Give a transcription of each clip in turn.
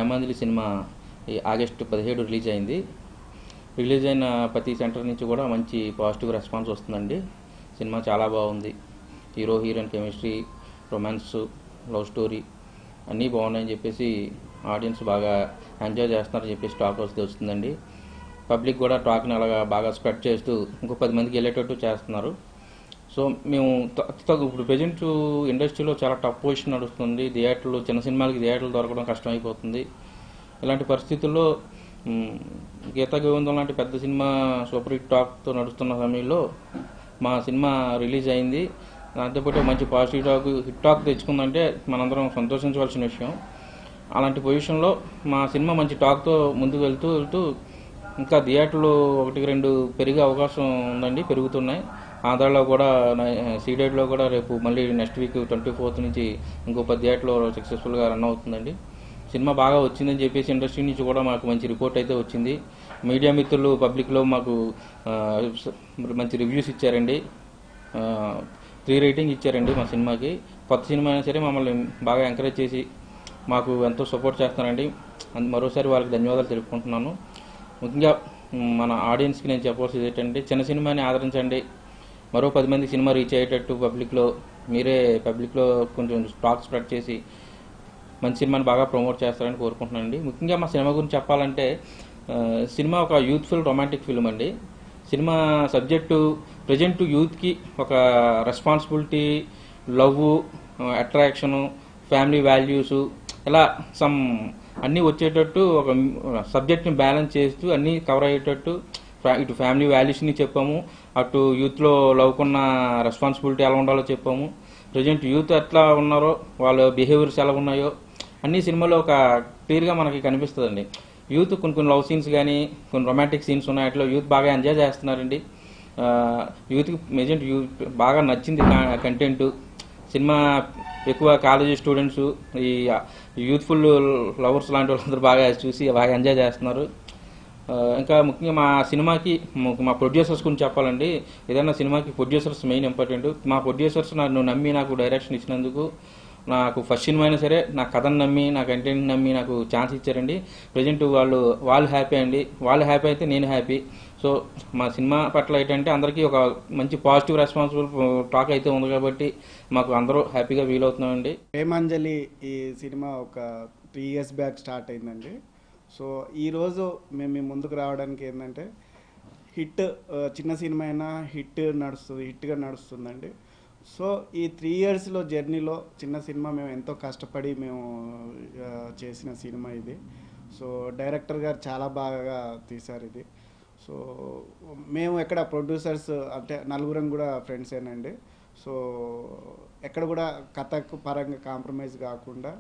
Premanjali cinema ఈ August 17 release అయింది. Release అయిన ప్రతి సెంటర్ నుంచి కూడా మంచి పాజిటివ్ రెస్పాన్స్ వస్తుందండి. సినిమా చాలా బాగుంది. Hero heroine chemistry, romance, love story అన్నీ బాగున్నాయని చెప్పేసి ఆడియన్స్ బాగా ఎంజాయ్ చేస్తున్నారని చెప్పేసి టాక్ వస్తుందండి. పబ్లిక్ కూడా టాక్ని అలాగా బాగా స్ప్రెడ్ చేస్తూ ఇంకో 10 మందికి వెళ్ళేటట్టు చేస్తున్నారు. సో మేము ఇప్పుడు ప్రజెంట్ ఇండస్ట్రీలో చాలా టఫ్ పొజిషన్ నడుస్తుంది. థియేటర్లు, చిన్న సినిమాలకి థియేటర్లు దొరకడం కష్టమైపోతుంది. ఇలాంటి పరిస్థితుల్లో గీతా గోవిందం లాంటి పెద్ద సినిమా సూపర్ హిట్ టాక్తో నడుస్తున్న సమయంలో మా సినిమా రిలీజ్ అయింది. దాంతోపాటు మంచి పాజిటివ్ హిట్ టాక్ తెచ్చుకుందంటే మనందరం సంతోషించవలసిన విషయం. అలాంటి పొజిషన్లో మా సినిమా మంచి టాక్తో ముందుకు వెళ్తూ ఇంకా థియేటర్లు 1-2 పెరిగే అవకాశం ఉందండి, పెరుగుతున్నాయి. ఆంధ్రాలో కూడా సీడెడ్లో కూడా రేపు మళ్ళీ నెక్స్ట్ వీక్ 24th నుంచి ఇంకో 10 థియేటర్లో సక్సెస్ఫుల్గా రన్ అవుతుందండి. సినిమా బాగా వచ్చిందని చెప్పేసి ఇండస్ట్రీ నుంచి కూడా మాకు మంచి రిపోర్ట్ అయితే వచ్చింది. మీడియా మిత్రులు పబ్లిక్లో మాకు మంచి రివ్యూస్ ఇచ్చారండి. 3 రేటింగ్ ఇచ్చారండి మా సినిమాకి. కొత్త సినిమా అయినా సరే మమ్మల్ని బాగా ఎంకరేజ్ చేసి మాకు ఎంతో సపోర్ట్ చేస్తానండి. మరోసారి వాళ్ళకి ధన్యవాదాలు తెలుపుకుంటున్నాను. ముఖ్యంగా మన ఆడియన్స్కి నేను చెప్పాల్సింది ఏంటంటే, చిన్న సినిమాని ఆదరించండి. మరో 10 మంది సినిమా రీచ్ అయ్యేటట్టు మీరే పబ్లిక్లో కొంచెం టాక్ స్ప్రెడ్ చేసి మంచి సినిమాని బాగా ప్రమోట్ చేస్తారని కోరుకుంటున్నానండి. ముఖ్యంగా మా సినిమా గురించి చెప్పాలంటే, సినిమా ఒక యూత్ఫుల్ రొమాంటిక్ ఫిల్మ్ అండి. సినిమా సబ్జెక్టు ప్రజెంట్ యూత్కి ఒక responsibility, love, attraction, family values ఇలా అన్నీ వచ్చేటట్టు ఒక సబ్జెక్ట్ని బ్యాలెన్స్ చేస్తూ అన్నీ కవర్ అయ్యేటట్టు ఇటు ఫ్యామిలీ వాల్యూస్ని చెప్పాము, అటు యూత్లో లవ్కున్న రెస్పాన్సిబిలిటీ ఎలా ఉండాలో చెప్పాము. ప్రజెంట్ యూత్ ఎట్లా ఉన్నారో, వాళ్ళ బిహేవియర్స్ ఎలా ఉన్నాయో అన్ని సినిమాలో ఒక క్లియర్గా మనకి కనిపిస్తుందండి. యూత్ కొన్ని లవ్ సీన్స్ కానీ, కొన్ని రొమాంటిక్ సీన్స్ ఉన్నాయి. వాటిలో యూత్ బాగా ఎంజాయ్ చేస్తున్నారండి. యూత్కి ప్రజెంట్ బాగా నచ్చింది కంటెంట్. సినిమా ఎక్కువ కాలేజీ స్టూడెంట్స్, ఈ యూత్ఫుల్ లవర్స్ లాంటి వాళ్ళందరూ బాగా చూసి బాగా ఎంజాయ్ చేస్తున్నారు. ఇంకా ముఖ్యంగా మా సినిమాకి మా ప్రొడ్యూసర్స్ గురించి చెప్పాలండి. ఏదైనా సినిమాకి ప్రొడ్యూసర్స్ మెయిన్ ఇంపార్టెంట్. మా ప్రొడ్యూసర్స్ నన్ను నమ్మి నాకు డైరెక్షన్ ఇచ్చినందుకు, నాకు ఫస్ట్ సినిమా అయినా సరే నా కథను నమ్మి, నా కంటెంట్ నమ్మి నాకు ఛాన్స్ ఇచ్చారండి. ప్రజెంట్ వాళ్ళు హ్యాపీ అండి. వాళ్ళు హ్యాపీ అయితే నేను హ్యాపీ. సో మా సినిమా పట్ల ఏంటంటే అందరికీ ఒక మంచి పాజిటివ్ రెస్పాన్సిబుల్ టాక్ అయితే ఉంది కాబట్టి మాకు అందరూ హ్యాపీగా ఫీల్ అవుతున్నామండి. ప్రేమాంజలి ఈ సినిమా ఒక 3 years బ్యాక్ స్టార్ట్ అయిందండి. సో ఈరోజు మేము మీ ముందుకు రావడానికి ఏంటంటే, చిన్న సినిమా అయినా హిట్గా నడుస్తుందండి. సో ఈ 3 yearsలో జర్నీలో చిన్న సినిమా మేము ఎంతో కష్టపడి చేసిన సినిమా ఇది. సో డైరెక్టర్ గారు చాలా బాగా తీశారు ఇది. సో మేము ఎక్కడ ప్రొడ్యూసర్స్ అంటే నలుగురం కూడా ఫ్రెండ్సేనండి. సో ఎక్కడ కూడా కథకు పరంగా కాంప్రమైజ్ కాకుండా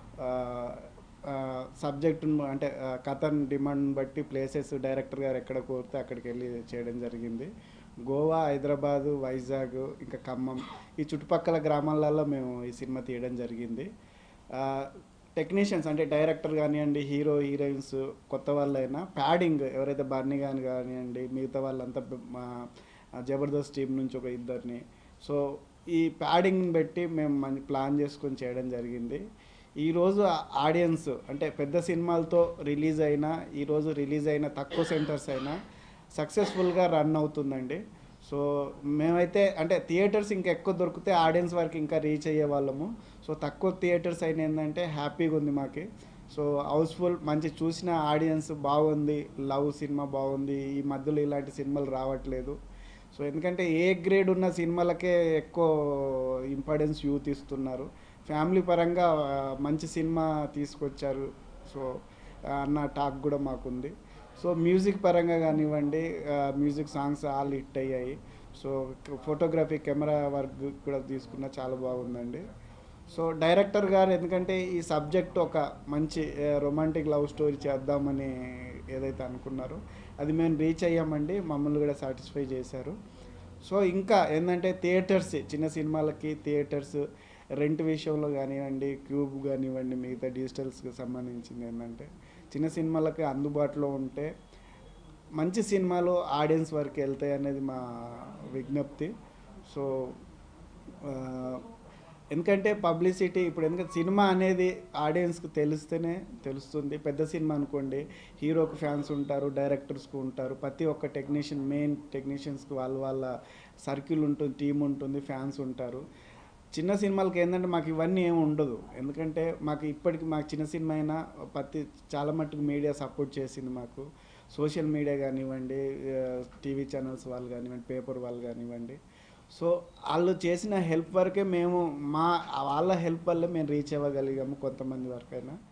సబ్జెక్టును అంటే కథను డిమాండ్ బట్టి ప్లేసెస్ డైరెక్టర్ గారు ఎక్కడ కోరితే అక్కడికి వెళ్ళి చేయడం జరిగింది. గోవా, హైదరాబాదు, వైజాగ్, ఇంకా ఖమ్మం ఈ చుట్టుపక్కల గ్రామాలలో మేము ఈ సినిమా తీయడం జరిగింది. టెక్నీషియన్స్ అంటే డైరెక్టర్ కానివ్వండి, హీరో హీరోయిన్స్ కొత్త వాళ్ళైనా ప్యాడింగ్ ఎవరైతే బర్నీ కానివ్వండి, మిగతా వాళ్ళంతా మా జబర్దస్త్ టీం నుంచి ఒక 2 సో ఈ ప్యాడింగ్ని బట్టి మేము ప్లాన్ చేసుకొని చేయడం జరిగింది. ఈరోజు ఆడియన్స్ అంటే పెద్ద సినిమాలతో ఈరోజు రిలీజ్ అయిన తక్కువ సెంటర్స్ అయినా సక్సెస్ఫుల్గా రన్ అవుతుందండి. సో మేమైతే అంటే థియేటర్స్ ఇంకా ఎక్కువ దొరికితే ఆడియన్స్ వరకు ఇంకా రీచ్ అయ్యే వాళ్ళము. సో తక్కువ థియేటర్స్ అయినా ఏంటంటే హ్యాపీగా ఉంది మాకు. సో హౌస్ఫుల్ మంచి చూసిన ఆడియన్స్ బాగుంది, లవ్ సినిమా బాగుంది. ఈ మధ్యలో ఇలాంటి సినిమాలు రావట్లేదు. సో ఎందుకంటే ఏ గ్రేడ్ ఉన్న సినిమాలకే ఎక్కువ ఇంపార్టెన్స్ యూత్ ఇస్తున్నారు. ఫ్యామిలీ పరంగా మంచి సినిమా తీసుకొచ్చారు సో అన్న టాక్ కూడా మాకుంది. సో మ్యూజిక్ పరంగా కానివ్వండి, మ్యూజిక్ సాంగ్స్ ఆల్ హిట్ అయ్యాయి. సో ఫోటోగ్రఫీ, కెమెరా వర్క్ కూడా తీసుకున్న చాలా బాగుందండి. సో డైరెక్టర్ గారు ఎందుకంటే ఈ సబ్జెక్ట్ ఒక మంచి రొమాంటిక్ లవ్ స్టోరీ చేద్దామని ఏదైతే అనుకున్నారో అది మేము రీచ్ అయ్యామండి. మమ్మల్ని కూడా సాటిస్ఫై చేశారు. సో ఇంకా ఏంటంటే థియేటర్స్, చిన్న సినిమాలకి థియేటర్స్ రెంట్ విషయంలో కానివ్వండి, క్యూబ్ కానివ్వండి, మిగతా డిజిటల్స్కి సంబంధించింది ఏంటంటే చిన్న సినిమాలకి అందుబాటులో ఉంటే మంచి సినిమాలు ఆడియన్స్ వరకు వెళ్తాయి అనేది మా విజ్ఞప్తి. సో ఎందుకంటే పబ్లిసిటీ ఇప్పుడు ఎందుకంటే సినిమా అనేది ఆడియన్స్కి తెలిస్తేనే తెలుస్తుంది. పెద్ద సినిమా అనుకోండి, హీరోకి ఫ్యాన్స్ ఉంటారు, డైరెక్టర్స్కి ఉంటారు, ప్రతి ఒక్క టెక్నీషియన్ మెయిన్ టెక్నీషియన్స్కి వాళ్ళ సర్కిల్ ఉంటుంది, టీం ఉంటుంది, ఫ్యాన్స్ ఉంటారు. చిన్న సినిమాలకి ఏంటంటే మాకు ఇవన్నీ ఏమి ఉండదు. ఎందుకంటే మాకు ఇప్పటికి మాకు చిన్న సినిమా అయినా చాలా మట్టుకు మీడియా సపోర్ట్ చేసింది మాకు. సోషల్ మీడియా కానివ్వండి, టీవీ ఛానల్స్ వాళ్ళు కానివ్వండి, పేపర్ వాళ్ళు కానివ్వండి. సో వాళ్ళు చేసిన హెల్ప్ వరకే మేము వాళ్ళ హెల్ప్ వల్లే మేము రీచ్ అవ్వగలిగాము కొంతమంది వరకైనా.